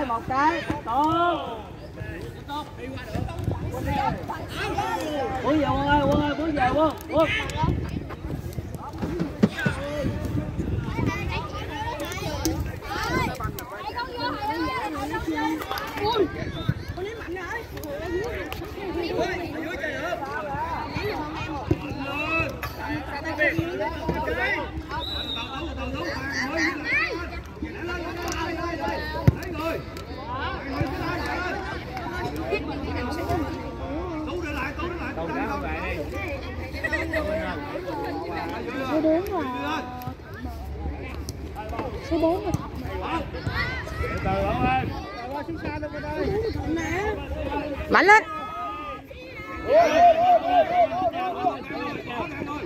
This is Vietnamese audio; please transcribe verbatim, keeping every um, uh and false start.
cái một cái tốt. Bước về Quân ơi, Quân ơi, bước về Quân, Quân. Ui, con ném mạnh rồi. Dưới trời ơi. Số bốn rồi. Số bốn rồi. Từ Long ơi. Mạnh lên.